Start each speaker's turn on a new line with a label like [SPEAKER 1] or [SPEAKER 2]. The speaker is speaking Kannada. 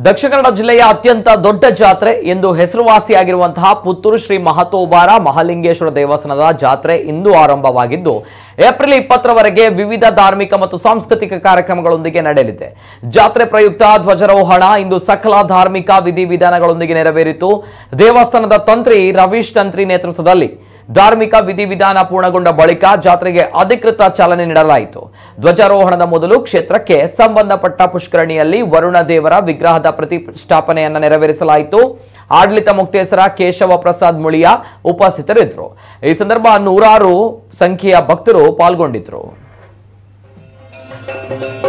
[SPEAKER 1] ದಕ್ಷಿಣ ಕನ್ನಡ ಜಿಲ್ಲೆಯ ಅತ್ಯಂತ ದೊಡ್ಡ ಜಾತ್ರೆ ಎಂದು ಹೆಸರುವಾಸಿಯಾಗಿರುವಂತಹ ಪುತ್ತೂರು ಶ್ರೀ ಮಹತೋಬಾರ ಮಹಾಲಿಂಗೇಶ್ವರ ದೇವಸ್ಥಾನದ ಜಾತ್ರೆ ಇಂದು ಆರಂಭವಾಗಿದ್ದು ಏಪ್ರಿಲ್ 20ರವರೆಗೆ ವಿವಿಧ ಧಾರ್ಮಿಕ ಮತ್ತು ಸಾಂಸ್ಕೃತಿಕ ಕಾರ್ಯಕ್ರಮಗಳೊಂದಿಗೆ ನಡೆಯಲಿದೆ. ಜಾತ್ರೆ ಪ್ರಯುಕ್ತ ಧ್ವಜಾರೋಹಣ ಇಂದು ಸಕಲ ಧಾರ್ಮಿಕ ವಿಧಿವಿಧಾನಗಳೊಂದಿಗೆ ನೆರವೇರಿತು. ದೇವಸ್ಥಾನದ ತಂತ್ರಿ ರವೀಶ್ ತಂತ್ರಿ ನೇತೃತ್ವದಲ್ಲಿ ಧಾರ್ಮಿಕ ವಿಧಿವಿಧಾನ ಪೂರ್ಣಗೊಂಡ ಬಳಿಕ ಜಾತ್ರೆಗೆ ಅಧಿಕೃತ ಚಾಲನೆ ನೀಡಲಾಯಿತು. ಧ್ವಜಾರೋಹಣದ ಮೊದಲು ಕ್ಷೇತ್ರಕ್ಕೆ ಸಂಬಂಧಪಟ್ಟ ಪುಷ್ಕರಣಿಯಲ್ಲಿ ವರುಣ ದೇವರ ವಿಗ್ರಹದ ಪ್ರತಿಷ್ಠಾಪನೆಯನ್ನು ನೆರವೇರಿಸಲಾಯಿತು. ಆಡಳಿತ ಮುಕ್ತೇಸರ ಕೇಶವ ಪ್ರಸಾದ್ ಮುಳಿಯ ಉಪಸ್ಥಿತರಿದ್ದರು. ಈ ಸಂದರ್ಭ ನೂರಾರು ಸಂಖ್ಯೆಯ ಭಕ್ತರು ಪಾಲ್ಗೊಂಡಿದ್ದರು.